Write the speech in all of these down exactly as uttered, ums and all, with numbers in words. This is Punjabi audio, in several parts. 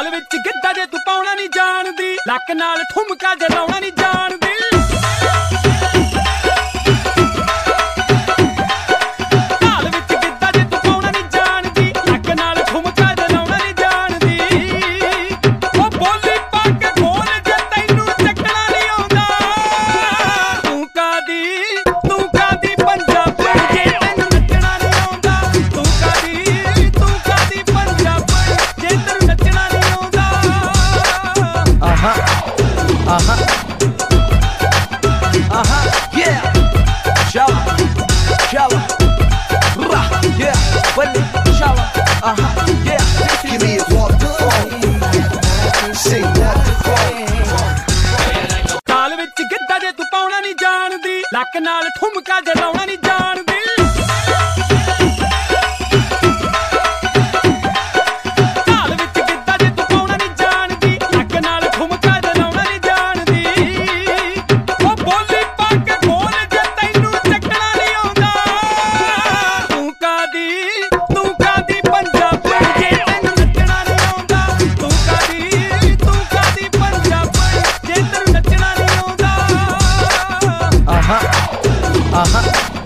ਤਾਲ ਵਿੱਚ ਗਿੱਧਾ ਜੇ ਤੂੰ ਪਾਉਣਾ ਨਹੀਂ ਜਾਣਦੀ, ਲੱਕ ਨਾਲ ਠੁਮਕਾ ਜੇ ਲਾਉਣਾ ਨਹੀਂ ਜਾਣਦੀ। ਤਾਲ ਵਿੱਚ ਗਿੱਧਾ ਜੇ ਤੂੰ ਪਾਉਣਾ ਨਹੀਂ ਜਾਣਦੀ, ਲੱਕ ਨਾਲ ਠੁਮਕਾ ਜੇ ਲਾਉਣਾ ਨਹੀਂ ਜਾਣਦੀ। ਉਹ ਬੋਲੀ ਪਾ ਕੇ ਬੋਲ ਜੇ ਤੈਨੂੰ ਚੱਕਣਾ ਨਹੀਂ ਆਉਂਦਾ, ਤੂੰ ਕਾਦੀ ਤੂੰ ਕਾਦੀ ਪੰਜਾਬਣ ਜੇ ਤੈਨੂੰ ਨੱਚਣਾ ਨਹੀਂ ਆਉਂਦਾ, ਤੂੰ ਕਾਦੀ ਤੂੰ ਕਾਦੀ ਪੰਜਾਬਣ ਜੇ ਤੈਨੂੰ ਨੱਚਣਾ ਨਹੀਂ ਆਉਂਦਾ। ਆਹਾ ਆਹਾ ਆਹਾ yeah shala shala rah yeah walli shala aha yeah Give me a waterfall, say waterfall। ਤਾਲ ਵਿੱਚ ਗਿੱਧਾ ਜੇ ਤੂੰ ਪਾਉਣਾ ਨਹੀਂ ਜਾਣਦੀ, ਲੱਕ ਨਾਲ ਠੁਮਕਾ ਜੇ ਲਾਉਣਾ ਨਹੀਂ ਜਾਣਦੀ। ਤਾਲ ਵਿੱਚ ਗਿੱਧਾ ਜੇ ਤੂੰ ਪਾਉਣਾ ਨਹੀਂ ਜਾਣਦੀ, ਲੱਕ ਨਾਲ ਠੁਮਕਾ ਜੇ ਲਾਉਣਾ ਨਹੀਂ ਜਾਣਦੀ। ਉਹ ਬੋਲੀ ਪਾ ਕੇ ਬੋਲ ਜੇ ਤੈਨੂੰ ਚੱਕਣਾ ਨਹੀਂ ਆਉਂਦਾ, ਤੂੰ ਕਾਦੀ ਤੂੰ ਕਾਦੀ ਪੰਜਾਬਣ ਜੇ ਤੈਨੂੰ ਨੱਚਣਾ ਨਹੀਂ ਆਉਂਦਾ, ਤੂੰ ਕਾਦੀ ਤੂੰ ਕਾਦੀ ਪੰਜਾਬਣ ਜੇ ਤੈਨੂੰ ਨੱਚਣਾ ਨਹੀਂ ਆਉਂਦਾ। Aha, aha,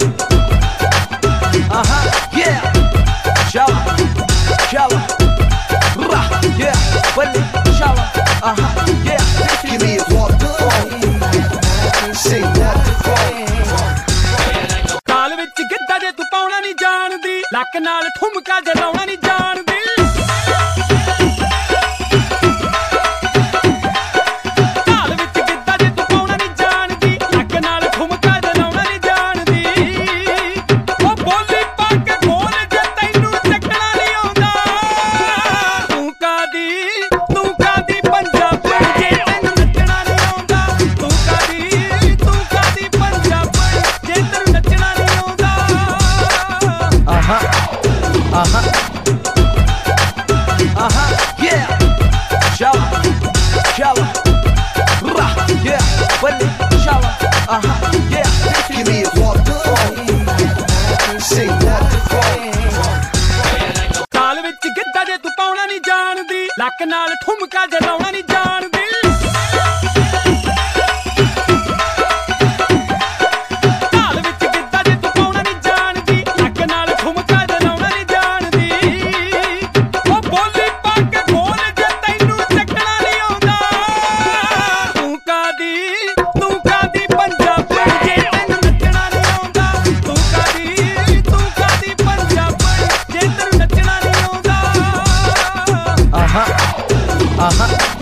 aha, yeah. Shala, shala, rah, yeah. Walli, shala, aha, yeah. Give me a waterfall, say waterfall। ਤਾਲ ਵਿੱਚ ਗਿੱਧਾ ਜੇ ਤੂੰ ਪਾਉਣਾ ਨਹੀਂ ਜਾਣਦੀ, ਲੱਕ ਨਾਲ ਠੁਮਕਾ ਜੇ ਲਾਉਣਾ ਨਹੀਂ ਜਾਣਦੀ। ਤਾਲ ਵਿੱਚ ਗਿੱਧਾ ਜੇ ਤੂੰ ਪਾਉਣਾ ਨਹੀਂ ਜਾਣਦੀ, ਲੱਕ ਨਾਲ ਠੁਮਕਾ ਜੇ ਲਾਉਣਾ ਨਹੀਂ ਜਾਣਦੀ। ਉਹ ਬੋਲੀ ਪਾ ਕੇ ਬੋਲ ਜੇ ਤੈਨੂੰ ਚੱਕਣਾ ਨਹੀਂ ਆਉਂਦਾ, ਤੂੰ ਕਾਦੀ ਤੂੰ ਕਾਦੀ ਪੰਜਾਬਣ ਜੇ ਤੈਨੂੰ ਨੱਚਣਾ ਨਹੀਂ ਆਉਂਦਾ, ਤੂੰ ਕਾਦੀ ਤੂੰ ਕਾਦੀ ਪੰਜਾਬਣ ਜੇ ਤੈਨੂੰ ਨੱਚਣਾ ਨਹੀਂ ਆਉਂਦਾ। Aha, aha, aha, yeah. Shala, shala, rah, yeah. Walli, shala, aha, yeah. Give me a waterfall, say waterfall। ਤਾਲ ਵਿੱਚ ਗਿੱਧਾ ਜੇ ਤੂੰ ਪਾਉਣਾ ਨਹੀਂ ਜਾਣਦੀ, ਲੱਕ ਨਾਲ ਠੁਮਕਾ ਜੇ ਲਾਉਣਾ ਨਹੀਂ ਜਾਣਦੀ। ਤਾਲ ਵਿੱਚ ਗਿੱਧਾ ਜੇ ਤੂੰ ਪਾਉਣਾ ਨਹੀਂ ਜਾਣਦੀ, ਲੱਕ ਨਾਲ ਠੁਮਕਾ ਜੇ ਲਾਉਣਾ ਨਹੀਂ ਜਾਣਦੀ। ਉਹ ਬੋਲੀ ਪਾ ਕੇ ਬੋਲ ਜੇ ਤੈਨੂੰ ਚੱਕਣਾ ਨਹੀਂ ਆਉਂਦਾ, ਤੂੰ ਕਾਦੀ ਤੂੰ ਕਾਦੀ ਪੰਜਾਬਣ ਜੇ ਤੈਨੂੰ ਨੱਚਣਾ ਨਹੀਂ ਆਉਂਦਾ, ਤੂੰ ਕਾਦੀ ਤੂੰ ਕਾਦੀ ਪੰਜਾਬਣ ਜੇ ਤੈਨੂੰ ਨੱਚਣਾ ਨਹੀਂ ਆਉਂਦਾ। Aha, aha,